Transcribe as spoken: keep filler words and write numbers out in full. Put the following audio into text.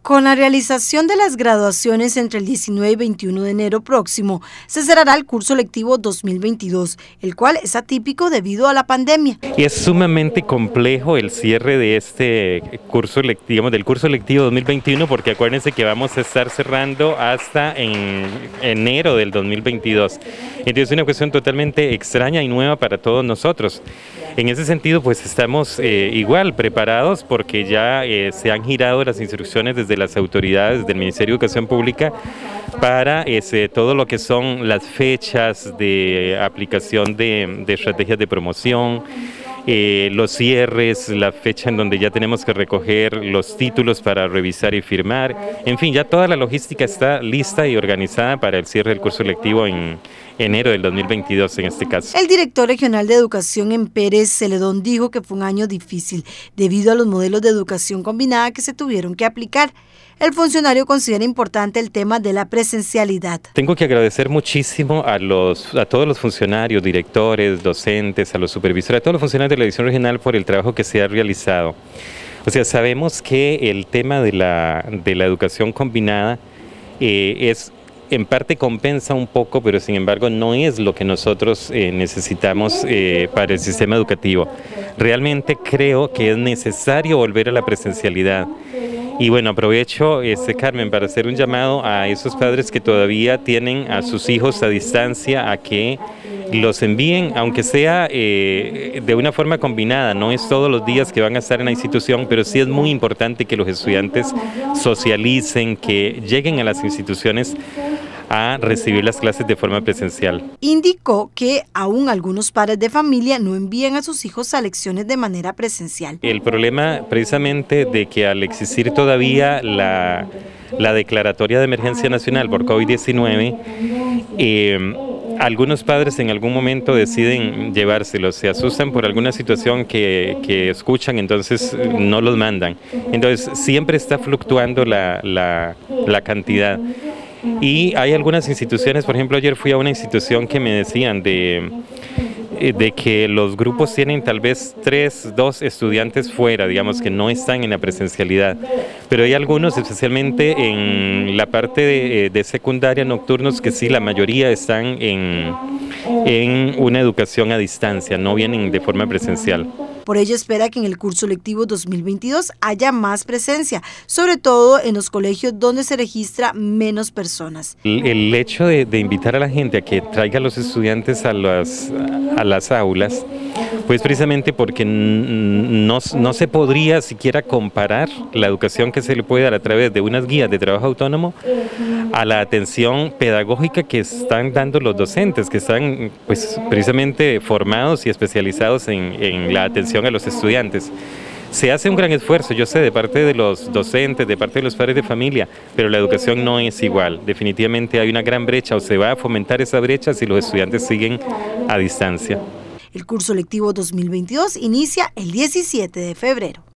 Con la realización de las graduaciones entre el diecinueve y veintiuno de enero próximo, se cerrará el curso lectivo dos mil veintidós, el cual es atípico debido a la pandemia. Es sumamente complejo el cierre de este curso lectivo, del curso lectivo dos mil veintiuno, porque acuérdense que vamos a estar cerrando hasta en enero del dos mil veintidós. Entonces es una cuestión totalmente extraña y nueva para todos nosotros. En ese sentido, pues estamos eh, igual preparados porque ya eh, se han girado las instrucciones desde las autoridades del Ministerio de Educación Pública para ese, todo lo que son las fechas de aplicación de, de estrategias de promoción, eh, los cierres, la fecha en donde ya tenemos que recoger los títulos para revisar y firmar. En fin, ya toda la logística está lista y organizada para el cierre del curso lectivo en enero del dos mil veintidós en este caso. El director regional de educación en Pérez Celedón dijo que fue un año difícil debido a los modelos de educación combinada que se tuvieron que aplicar. El funcionario considera importante el tema de la presencialidad. Tengo que agradecer muchísimo a, los, a todos los funcionarios, directores, docentes, a los supervisores, a todos los funcionarios de la dirección regional por el trabajo que se ha realizado. O sea, sabemos que el tema de la, de la educación combinada eh, es en parte compensa un poco, pero sin embargo no es lo que nosotros eh, necesitamos eh, para el sistema educativo. Realmente creo que es necesario volver a la presencialidad. Y bueno, aprovecho, este, Carmen, para hacer un llamado a esos padres que todavía tienen a sus hijos a distancia a que los envíen, aunque sea eh, de una forma combinada. No es todos los días que van a estar en la institución, pero sí es muy importante que los estudiantes socialicen, que lleguen a las instituciones a recibir las clases de forma presencial. Indicó que aún algunos padres de familia no envían a sus hijos a lecciones de manera presencial. El problema precisamente de que al existir todavía la, la declaratoria de emergencia nacional por COVID diecinueve, eh, algunos padres en algún momento deciden llevárselos, se asustan por alguna situación que, que escuchan, entonces no los mandan. Entonces siempre está fluctuando la, la, la cantidad. Y hay algunas instituciones, por ejemplo, ayer fui a una institución que me decían de, de que los grupos tienen tal vez tres, dos estudiantes fuera, digamos que no están en la presencialidad, pero hay algunos, especialmente en la parte de, de secundaria, nocturnos, que sí, la mayoría están en, en una educación a distancia, no vienen de forma presencial. Por ello espera que en el curso lectivo dos mil veintidós haya más presencia, sobre todo en los colegios donde se registra menos personas. El, el hecho de, de invitar a la gente a que traiga a los estudiantes a las, a las aulas, pues precisamente porque no, no se podría siquiera comparar la educación que se le puede dar a través de unas guías de trabajo autónomo a la atención pedagógica que están dando los docentes, que están pues precisamente formados y especializados en, en la atención a los estudiantes. Se hace un gran esfuerzo, yo sé, de parte de los docentes, de parte de los padres de familia, pero la educación no es igual. Definitivamente hay una gran brecha, o se va a fomentar esa brecha si los estudiantes siguen a distancia. El curso lectivo dos mil veintidós inicia el diecisiete de febrero.